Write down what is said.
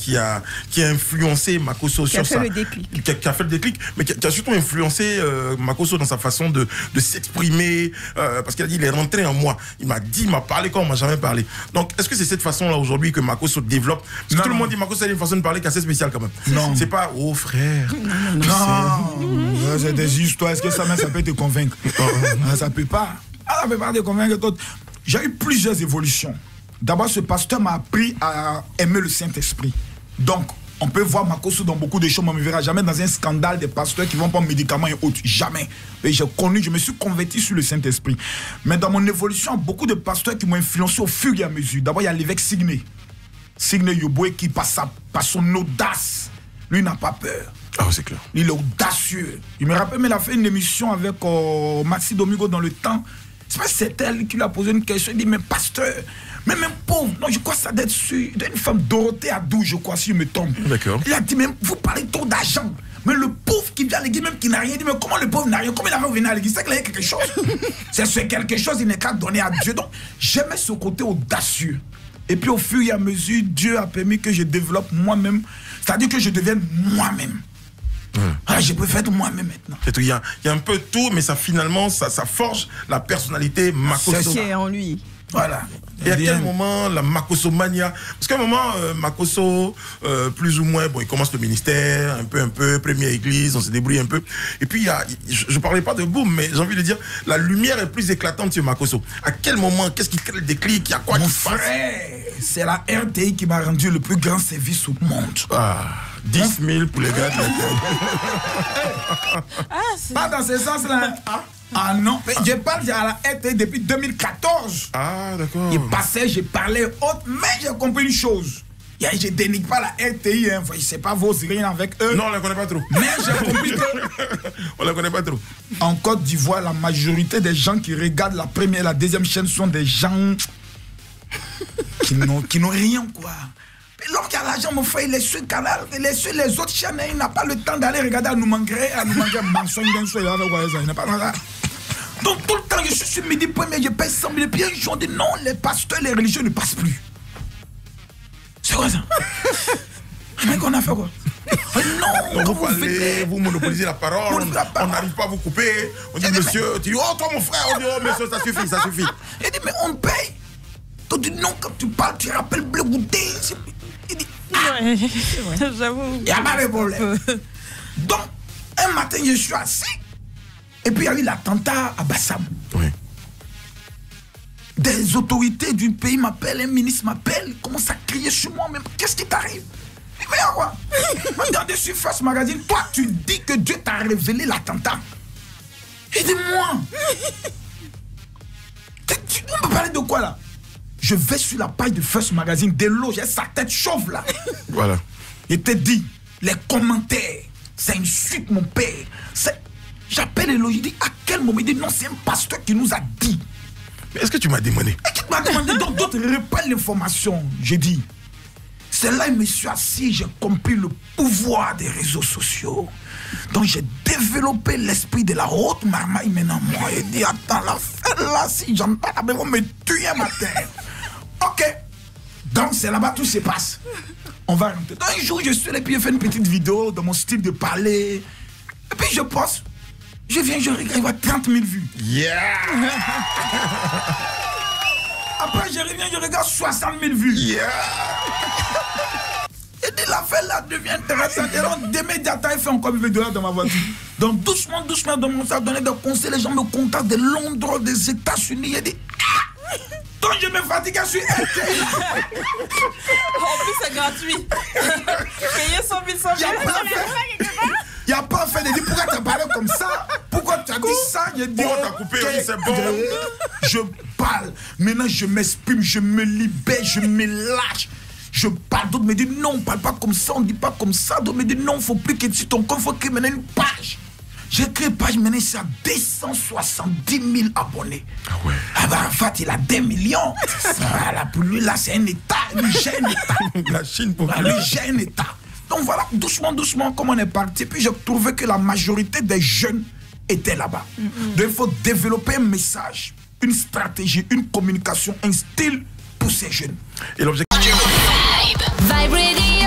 qui a influencé Makosso sur ça. Qui a fait le déclic, mais qui a surtout influencé Makosso dans sa façon de s'exprimer, parce qu'il a dit, il est rentré en moi. Il m'a parlé comme on m'a jamais parlé. Donc, est-ce que c'est cette façon-là aujourd'hui que Makosso développe? Parce que tout le monde dit Makosso a une façon de parler qui est assez spéciale quand même. Non. C'est pas, oh frère. Non. C'est des histoires. Est-ce que ça peut te convaincre? Ça peut pas. Ça peut pas te convaincre. J'ai eu plusieurs évolutions. D'abord, ce pasteur m'a appris à aimer le Saint-Esprit. Donc, on peut voir Makosso dans beaucoup de choses, mais on ne me verra jamais dans un scandale des pasteurs qui vont prendre médicaments et autres. Jamais. Et je me suis converti sur le Saint-Esprit. Mais dans mon évolution, beaucoup de pasteurs qui m'ont influencé au fur et à mesure. D'abord, il y a l'évêque Signé. Signé Yoboué qui passe par son audace. Lui n'a pas peur. Ah, c'est clair. Il est audacieux. Il me rappelle, mais il a fait une émission avec Maxi Domingo dans le temps. C'est elle qui lui a posé une question. Il dit, mais pasteur, mais même pauvre, non, je crois que ça doit être sur une femme Dorothée Adou, je crois, si je me trompe. D'accord. Il a dit, mais vous parlez trop d'argent. Mais le pauvre qui vient à l'église, même qui n'a rien, il dit, mais comment le pauvre n'a rien? Comment il a revenu à l'église? C'est qu'il a quelque chose. C'est quelque chose, il n'est qu'à donner à Dieu. Donc, j'aimais ce côté audacieux. Et puis, au fur et à mesure, Dieu a permis que je développe moi-même. C'est-à-dire que je devienne moi-même. Ah, je peux faire de moi-même maintenant. Il y a un peu de tout, mais ça finalement, ça forge la personnalité Makosso. C'est en lui. Voilà. Et à quel moment la Makosso mania? Parce qu'à un moment, Makosso, plus ou moins, bon, il commence le ministère, un peu, première église, on se débrouille un peu. Et puis, je ne parlais pas de boom, mais j'ai envie de dire, la lumière est plus éclatante sur Makosso. À quel moment, qu'est-ce qui crée le déclic? Il y a quoi Mon qui frère, c'est la RTI qui m'a rendu le plus grand service au monde. Ah, 10 000 pour les gars de la Pas dans ce sens-là. Ah non, je parle à la RTI depuis 2014. Ah, d'accord. Il passait, je parlais autre, mais j'ai compris une chose. Je ne dénigre pas la RTI, hein. Je ne sais pas vos rien avec eux. Non, on ne la connaît pas trop. Mais j'ai compris que... On ne la connaît pas trop. En Côte d'Ivoire, la majorité des gens qui regardent la première et la deuxième chaîne sont des gens qui n'ont rien, quoi. L'homme qui a l'argent, mon frère, il est sur le canal, il est sur les autres chaînes, il n'a pas le temps d'aller regarder à nous manquer mensonge d'un soir, il n'a pas le temps. Donc tout le temps, je suis sur Midi Premier, je paye 100 000, et puis un jour, on dit non, les pasteurs, les religieux ne passent plus. C'est quoi ça? Mais qu'on a fait quoi? Non, vous parlez, vous monopolisez la parole, on n'arrive pas à vous couper. On dit monsieur, tu dis oh toi mon frère, on dit oh monsieur, ça suffit, ça suffit. Il dit mais on paye. Tu dis non, quand tu parles, tu rappelles Bleu Goûté. Il dit ouais, j'avoue. Il n'y a pas de problème. Donc, un matin, je suis assis. Et puis, il y a eu l'attentat à Bassam. Oui. Des autorités d'un pays m'appellent, un ministre m'appelle, commence à crier sur moi. Mais qu'est-ce qui t'arrive? Mais quoi? Regardez sur First Magazine, toi, tu dis que Dieu t'a révélé l'attentat. Et dis-moi. On peut parler de quoi là? Je vais sur la page de First Magazine, Delo, j'ai sa tête chauve là. Voilà. Il te dit, les commentaires, c'est une suite, mon père. J'appelle Elo, il dit, à quel moment? Il dit, non, c'est un pasteur qui nous a dit. Mais est-ce que tu m'as demandé? Et qui m'a demandé, donc d'autres répètent l'information. J'ai dit, c'est là, je me suis assis, j'ai compris le pouvoir des réseaux sociaux. Donc j'ai développé l'esprit de la haute marmaille maintenant. Moi, il dit, attends, la fin là, si j'en parle, ils vont me tuer matin. Ok. Donc c'est là-bas tout se passe. On va rentrer. Donc, un jour, je suis là, puis je fais une petite vidéo dans mon style de parler. Et puis je poste. Je viens, je regarde, il voit 30 000 vues. Yeah! Après, je reviens, je regarde 60 000 vues. Yeah! Et dit, l'affaire là devient intéressante. Et donc, des médias, il fait encore une vidéo dans ma voiture. Donc, doucement, doucement, dans mon sac, donner des conseils. Les gens me contactent de Londres, des États-Unis. Et dit, donc je me fatigue, je suis RTI. En plus, c'est gratuit. Payer 100 000, 100 000. Il n'y a pas fait de dire pourquoi tu as parlé comme ça. Pourquoi tu as dit ça? Je dis, on t'a coupé, oui, c'est bon. Je parle. Maintenant, je m'exprime, je me libère, je me lâche. Je parle. D'autres me disent non, on ne parle pas comme ça, on ne dit pas comme ça. D'autres me disent non, il ne faut plus que tu ton compte, il faut créer maintenant une page. J'ai créé une page, maintenant c'est à 270 000 abonnés. Ah ouais. Ah bah, en fait, il a 2 millions. Voilà, pour lui, là, c'est un État. Lui, j'ai un État. La Chine pour lui, j'ai un État. Donc voilà, doucement, doucement, comme on est parti. Puis j'ai trouvé que la majorité des jeunes étaient là-bas. Donc il faut développer un message, une stratégie, une communication, un style pour ces jeunes. Et l'objectif... Vibe Radio.